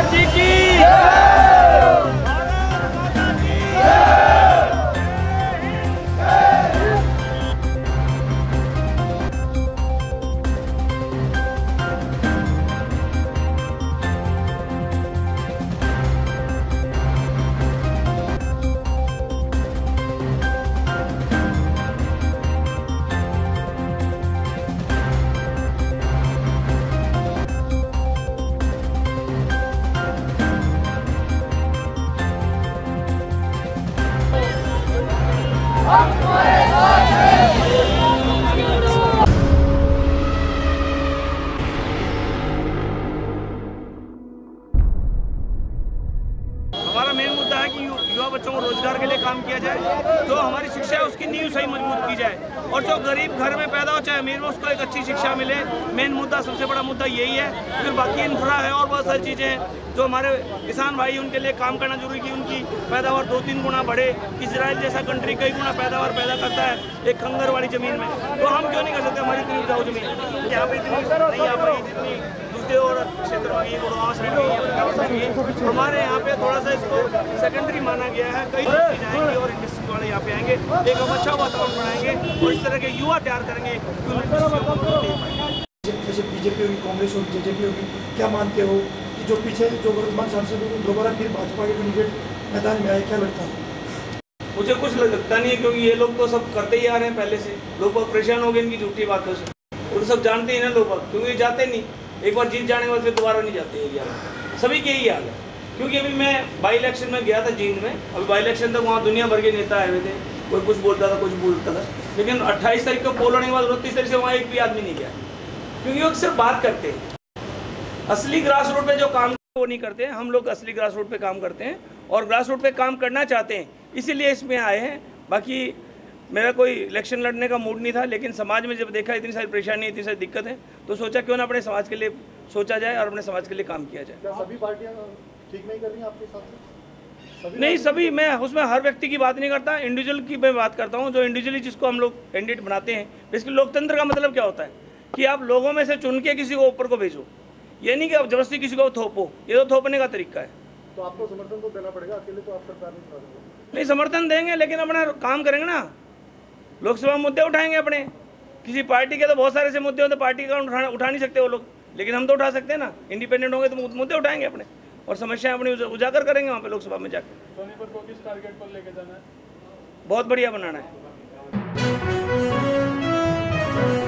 जी की हमारा मेन मुद्दा है कि युवा बच्चों को रोजगार के लिए काम किया जाए, जो हमारी शिक्षा है उसकी नींव सही मजबूत की जाए, और जो गरीब घर में पैदा हो चाहे अमीर में उसको एक अच्छी शिक्षा मिले। मेन मुद्दा, सबसे बड़ा मुद्दा यही है। फिर बाकी इंफ्रा है और बहुत सारी चीज़ें हैं जो हमारे किसान भाई, उनके लिए काम करना जरूरी कि उनकी पैदावार 2-3 गुना बढ़े। इजराइल जैसा कंट्री कई गुना पैदावार पैदा करता है एक खंगर वाली ज़मीन में, तो हम क्यों नहीं कर सकते? हमारी इतनी उपजाऊ ज़मीन यहाँ पर इतनी नहीं आ पाई जितनी दूसरे और क्षेत्र में, गुड़गांव साइड में। हमारे यहाँ पे थोड़ा सा इसको सेकेंडरी माना गया है। कई इंडस्ट्री जाएंगे और इंडस्ट्री वाले यहाँ पे आएंगे, एक हम अच्छा वातावरण बनाएंगे और इस तरह के युवा तैयार करेंगे। जैसे बीजेपी होगी, कांग्रेस होगी, जेजेपी होगी, क्या मानते हो कि जो पीछे जो वर्तमान सांसद होंगे दोबारा फिर भाजपा के कैंडिडेट मैदान में आए, क्या लगता है? मुझे कुछ लगता नहीं है, क्योंकि ये लोग तो सब करते ही आ रहे हैं पहले से। लोग परेशान हो गए इनकी झूठी बातों से, और सब जानते ही ना लोग, क्योंकि जाते नहीं, एक बार जीत जाने के बाद फिर दोबारा नहीं जाते एरिया में। सभी के ही हाल है। क्योंकि अभी मैं बाई इलेक्शन में गया था जींद में, अभी बाई इलेक्शन तक वहाँ दुनिया भर के नेता आए हुए थे, कोई कुछ बोलता था, कुछ बोलता था, लेकिन 28 तारीख को पोल होने के बाद 29 तारीख से वहाँ एक भी आदमी नहीं गया, क्योंकि वो सिर्फ बात करते हैं। असली ग्रास रूट पे जो काम वो नहीं करते हैं। हम लोग असली ग्रास रूट पे काम करते हैं और ग्रास रूट पे काम करना चाहते हैं, इसीलिए इसमें आए हैं। बाकी मेरा कोई इलेक्शन लड़ने का मूड नहीं था, लेकिन समाज में जब देखा इतनी सारी परेशानी, इतनी सारी दिक्कत है, तो सोचा क्यों ना अपने समाज के लिए सोचा जाए और अपने समाज के लिए काम किया जाए। क्या सभी पार्टियां ठीक नहीं कर रही हैं आपके साथ? नहीं, सभी, मैं उसमें हर व्यक्ति की बात नहीं करता, इंडिविजुअल की मैं बात करता हूँ। जो इंडिविजुअली जिसको हम लोग कैंडिडेट बनाते हैं, बेसिकली लोकतंत्र का मतलब क्या होता है कि आप लोगों में से चुन के किसी को ऊपर को भेजो, ये नहीं कि आप जबरदस्ती किसी को थोपो। ये तो थोपने का तरीका है। तो आपको समर्थन तो देना पड़ेगा, अकेले तो आप सरकार नहीं चला सकते। नहीं, समर्थन देंगे, लेकिन अपना काम करेंगे ना। लोकसभा मुद्दे उठाएंगे अपने, किसी पार्टी के तो बहुत सारे से मुद्दे होते, पार्टी का उठा नहीं सकते वो लोग, लेकिन हम तो उठा सकते हैं ना। इंडिपेंडेंट होंगे तो मुद्दे उठाएंगे अपने और समस्याएं अपनी उजागर करेंगे वहाँ पे लोकसभा में जाकर। सोनीपत को किस टारगेट पर लेके जाना है? बहुत बढ़िया बनाना है।